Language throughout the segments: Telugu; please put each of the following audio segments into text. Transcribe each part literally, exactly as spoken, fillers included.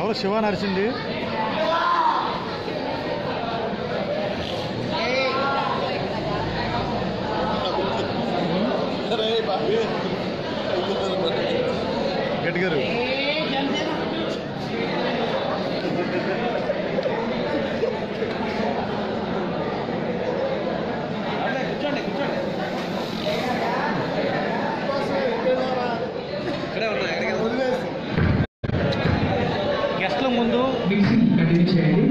ఎవరు శివ నరిసింది గట్టిగారు కూర్చోండి కూర్చోండి ఇక్కడే ఉన్నా గెస్ట్ల ముందు కంటిన్యూ చేయండి.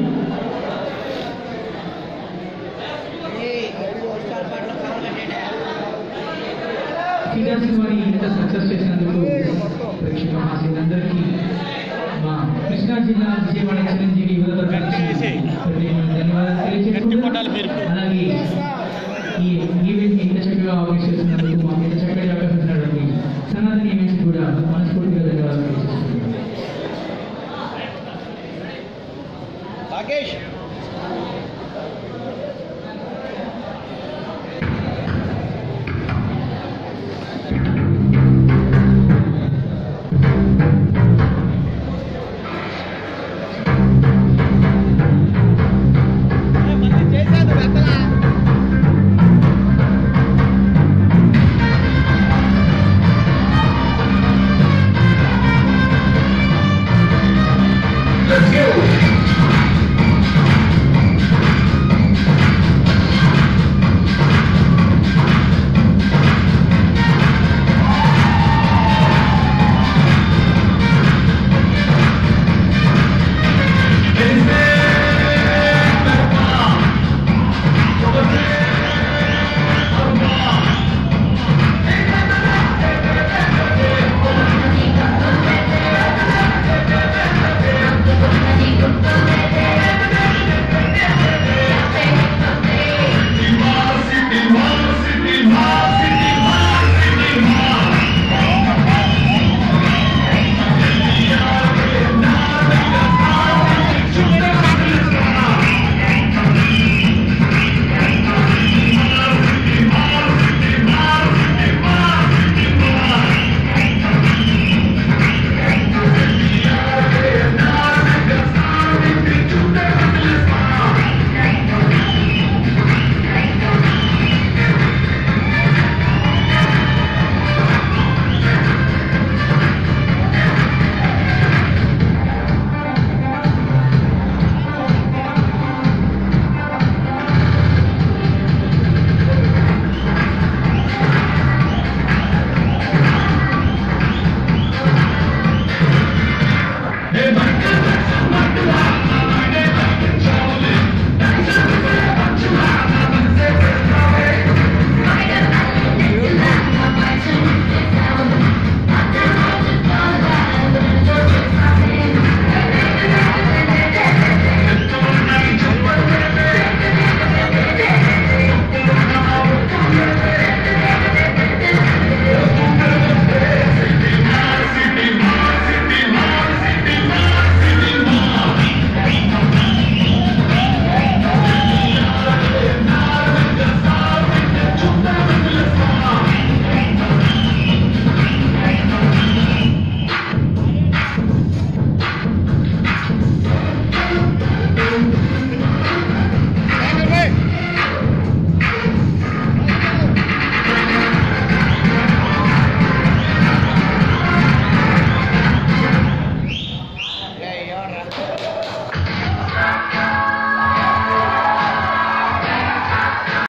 ఫిదా సినిమాని ఇంత సక్సెస్ చేసినందుకు ప్రేక్షక మహాశయులందరికీ మా కృష్ణా జిల్లా విజయవాడ చిరంజీవి యువత ధన్యవాదాలు తెలియజేస్తున్నాను. అలాగే ఈ ఈవెంట్ ఇంత చక్కగా ఆర్గనైజ్ చేస్తున్నందుకు మాకు ఇంత చక్కగా అవకాశించినటువంటి సనాతన ఈవెంట్స్ కూడా మనస్ఫూర్తిగా ధన్యవాదాలు తెలియజేస్తున్నాను. రాకేష్